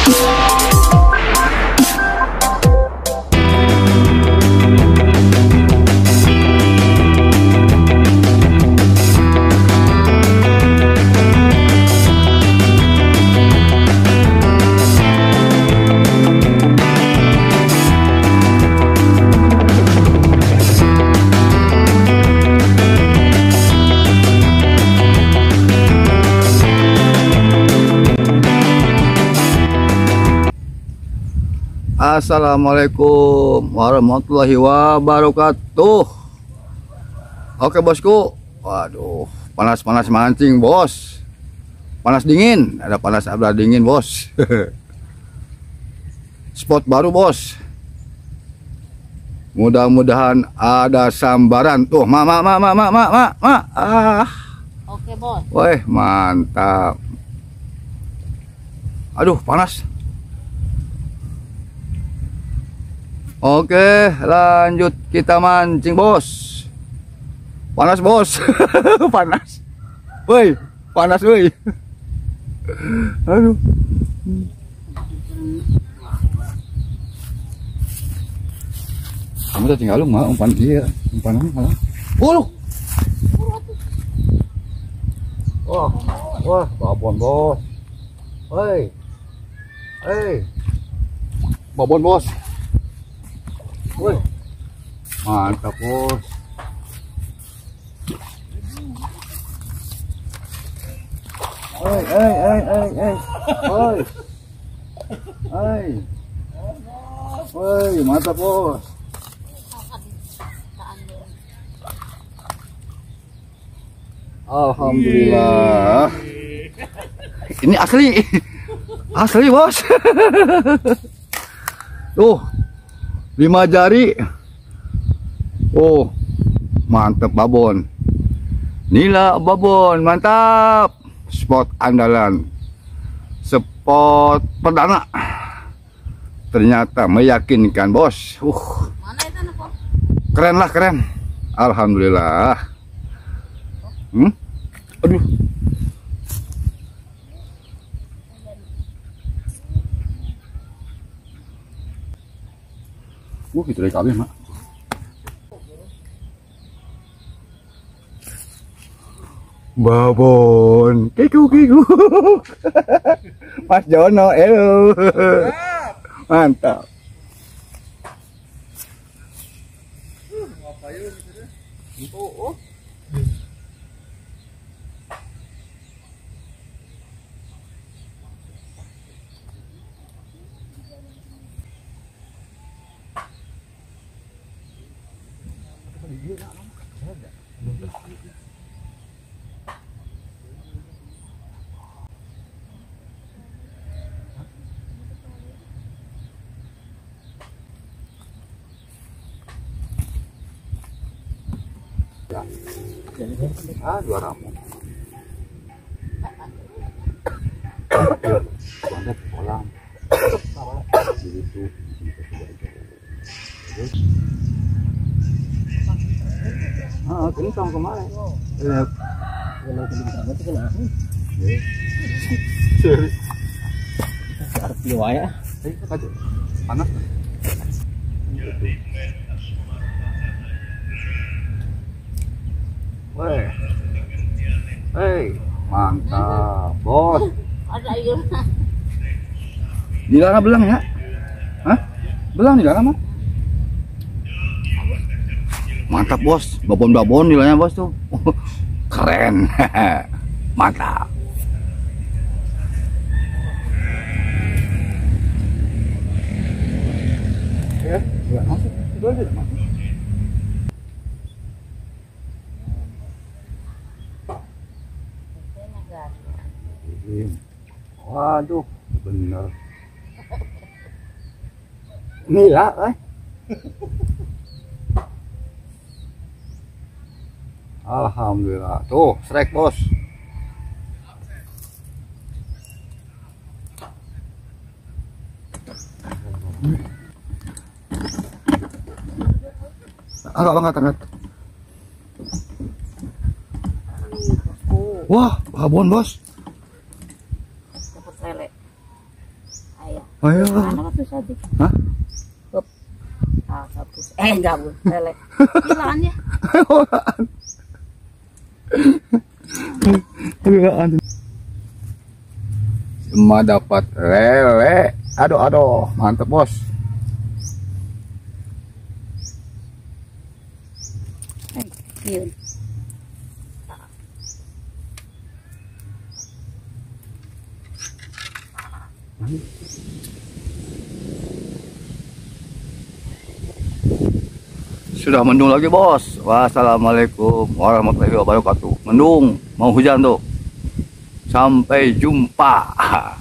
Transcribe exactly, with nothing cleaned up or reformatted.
Assalamualaikum warahmatullahi wabarakatuh. Oke bosku, waduh panas-panas mancing bos, panas dingin, ada panas ada dingin bos. Spot baru bos, mudah-mudahan ada sambaran tuh. Ma ma ma ma ma ma ma, ma. Ah. Oke bos. Wih mantap. Aduh panas. Oke, lanjut kita mancing bos. Panas bos. Panas. Woi, panas woi. Aduh. Kamu udah tinggal lu mah umpan dia, umpannya malah. Oh. Wah, wah, babon bos. Hei. Hei. Babon bos. Woi, mantap bos. Hei, hei, hei, hei, hei, hei, hei, hei, mantap bos. Alhamdulillah. Ini asli, asli bos. Tuh. Lima jari. Oh mantap babon, nila babon, mantap. Spot andalan, spot perdana, ternyata meyakinkan bos. Uh keren lah, keren. Alhamdulillah. hmm? Aduh. Wah, gitu dari kabel, mak. Babon, kiku kiku. Mas Jono, elo. Mantap. Oh, oh. Ah, dua ramu. Ada kolam. Itu. Ah, kencang kemarin. Lihat. Kalau kencang itu kena. Serius. Arti waya. Panas. Weh, hei, mantap, bos. Ada ikan. Di dalam belang ya? Hah? Belang di dalam mah? Mantap bos, babon-babon nilainya bos tuh. Keren. Mantap. Ya, enggak masuk. Itu aja masuk. Waduh, bener. Nila, eh. Alhamdulillah. Tuh, strike bos. Agak banget, angkat. Wah, babon bos. Dapat lele. Ayo. Ayo. Mana tuh tadi? Hah? Hup. Ah, hapus. Eh, enggak, Bu. Lele. Hilangan ya. Hilangan. Cuma dapat lele. Aduh, aduh, mantep bos. Iya. Sudah mendung lagi bos. Wassalamualaikum warahmatullahi wabarakatuh. Mendung, mau hujan tuh. Sampai jumpa.